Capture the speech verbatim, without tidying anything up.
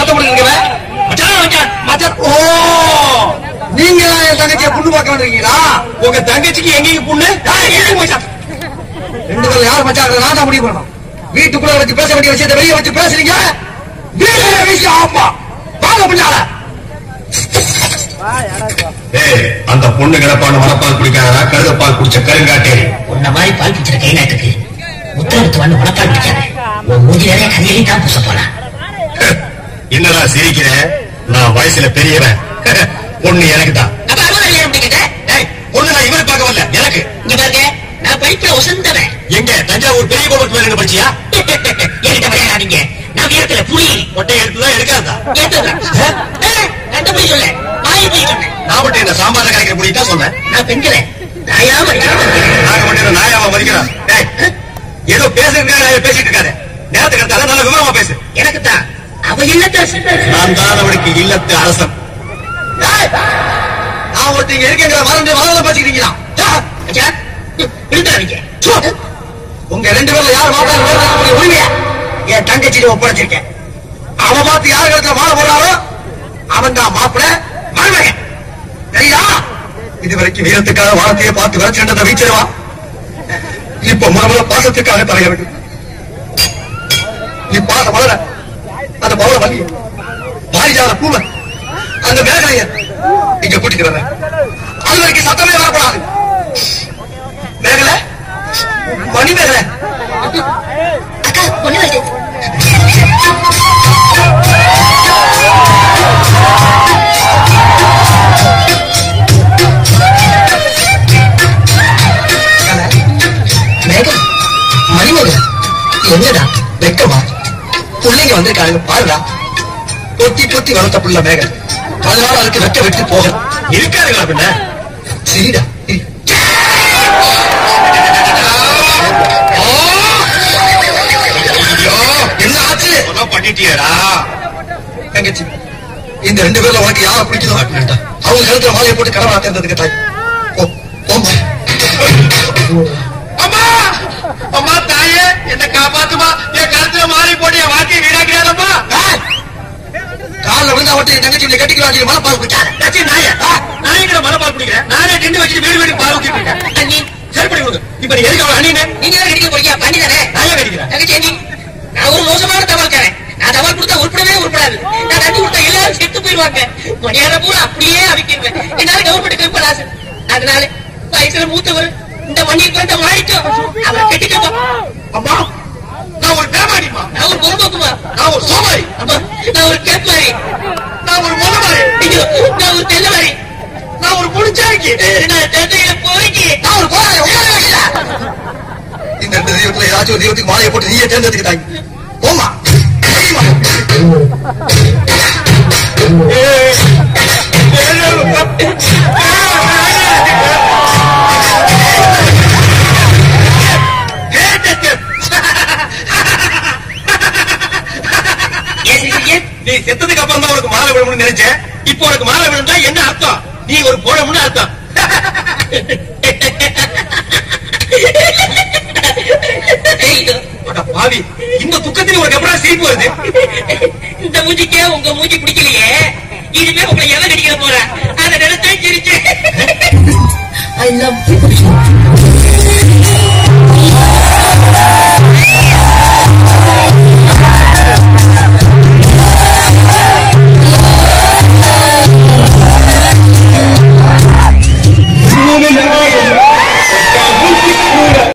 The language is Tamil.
சத்தம் போடுங்க மச்சான் மச்சான் மச்சான். ஓ நீங்க என் தங்கச்சியை புண்ணு பார்க்க வந்திருக்கீங்களா? உங்க தங்கச்சிக்கு எங்கேயும் புண்ணு மச்சான். ரெண்டு பேரும் யார் மச்சான் நான் தான் முடிவு பண்ணணும். வீட்டுக்குள்ள வச்சு பேச வேண்டிய விஷயத்தை வெளியே வச்சு பேசுறீங்க. விஷயம் ஆமா வாங்க பின்னால. அந்த பொண்ணு கிடப்பான மனப்பால் குடிக்காதா கழுதப்பால் குடிச்ச கருங்காட்டே. உன்ன மாதிரி பால் பிடிச்சிட கை நாட்டுக்கு முத்திரத்து வந்து மனப்பால் பிடிக்காது. உன் மூஞ்சி நிறைய கதையிலே தான் பூச போலாம். என்னடா சிரிக்கிற? நான் வயசுல பெரியவன். பொண்ணு எனக்கு தான். பொண்ணு நான் இவரை பார்க்க வரல எனக்கு. இங்க பாருங்க நான் படிப்புல உசந்தவன். எங்க தஞ்சாவூர் பெரிய கோபத்து மேல படிச்சியா? என்கிட்ட விளையாடாதீங்க. நான் வீரத்துல புலி ஒட்டை எடுத்துதான் எடுக்காதா? கண்ட போய் சொல்ல வாய் போய் சொன்னேன். நான் மட்டும் இந்த சாம்பார கரைக்கிற புலி தான் சொன்னேன். நான் பெண்களை நாயா நாங்க மட்டும் நாயாவா மதிக்கிறான். ஏதோ பேசுறதுக்காக பேசிட்டு இருக்காரு. நேரத்துக்கு எடுத்தாலும் நல்ல விவரமா பேசு. எனக்கு தான் அவ இல்லத்த நான் தான் அவனுக்கு இல்லத்து அரசன். நான் ஒருத்தங்க இருக்கீங்க மறந்து மறந்து பேசிக்கிறீங்களா? உங்க ரெண்டு பேர்ல யார் மாட்டாங்க உரிமையா என் தங்கச்சிட்டு ஒப்படைச்சிருக்கேன். அவன் பார்த்து யார் இடத்துல மாலை போடுறாரோ அவன் தான் மாப்பிட மருமகன். சரியா? இதுவரைக்கும் வீரத்துக்காக வார்த்தையை பார்த்து விளைச்சண்டதை வீச்சிருவா. இப்ப முதல்ல பாசத்துக்காக தலையிருக்கு. நீ பாச மலர அந்த பவள வலி பாரிஜாத பூம அந்த மேகலைய இங்க கூட்டிட்டு வர. அது வரைக்கும் சத்தமே வரக்கூடாது. மேகல மணி மேகல அக்கா பொண்ணு வருது. மேகல் மணிமேகல் என்னடா வெக்கமா? பிள்ளைங்க வந்திருக்காங்க பாருடா. பொத்தி பொத்தி வளர்த்த புள்ள மேகல். அதனால அதுக்கு வெக்க விட்டு போக இருக்காருங்களா பின்ன? சரிடா. என்ன ஆச்சு? பண்ணிட்டியடா தங்கச்சி இந்த ரெண்டு பேர்ல உனக்கு யாரை பிடிக்குதோ அவங்க கழுத்துல மாலையை போட்டு கடவுளா தேர்ந்ததுக்கு தாய். அம்மா அம்மா தாயே என்ன காப்பாத்துமா. என் கழுத்துல மாலை போட்டு என் வாழ்க்கையை வீணாக்கிறாரம்மா. காலில் விழுந்தா மட்டும் என் தங்கச்சி கட்டிக்கலாம் மனப்பால் குடிச்சாரு. நான் எங்க மனப்பால் குடிக்கிறேன்? நானே டெண்டு வச்சுட்டு வீடு வீடு பால் ஊத்திட்டு இருக்கேன். சரி பண்ணி கொடுங்க. இப்ப நீ எதுக்கு அவன் அண்ணீங்க? நீங்க தான் கடிக்க போறீங்க பண்ணி தானே நான் ஏன் கடிக்கிறேன்? தங்கச்சி நான் ஒரு மோசமான தவறுக்காரன். நான் தவறு கொடுத்தா உருப்படவே உருப்படாது. நான் தண்ணி கொடுத்தா எல்லாரும் செத்து போயிருவாங்க. மணியார பூரா அப்படியே அவிக்கிடுவேன். என்னால கவர்மெண்ட் கம்பல் ஆசை. அதனால வயசுல மூத்தவர் இந்த மண்ணில் பிறந்த மாறிட்டோம் அவரை கட்டிக்கோ. அம்மா நான் ஒரு பேமாடிமா. நான் ஒரு பொறுப்பாக்குமா. நான் ஒரு சோமாரி. அம்மா நான் ஒரு கேப்பாரி. நான் ஒரு மொழமாரி. நான் ஒரு தெல்லவாரி. நான் ஒரு முடிச்சாக்கி. நான் தந்தையில போய்க்கு. நான் ஒரு போராளி. இந்த ரெண்டு தெய்வத்துல ஏதாச்சும் ஒரு தெய்வத்துக்கு மாலையை போட்டு நீயே தேர்ந்ததுக்கு தாய். போமா நீ செத்ததுக்கு அப்புறம் தான் உனக்கு மாலை விழும்னு நினைச்சேன். இப்போ உனக்கு மாலை விழுந்தா என்ன அர்த்தம்? நீ ஒரு போடமுன்னு அர்த்தம். பாவி இந்த துக்கத்தில் உனக்கு எப்படா சிரிப்பு வருது? இந்த மூஞ்சிக்கே உங்க மூஞ்சி பிடிக்கலையே. இனிமே உங்களை எவன் கடிக்கிற போற அதை நினைச்சா சிரிச்சேன். I love you.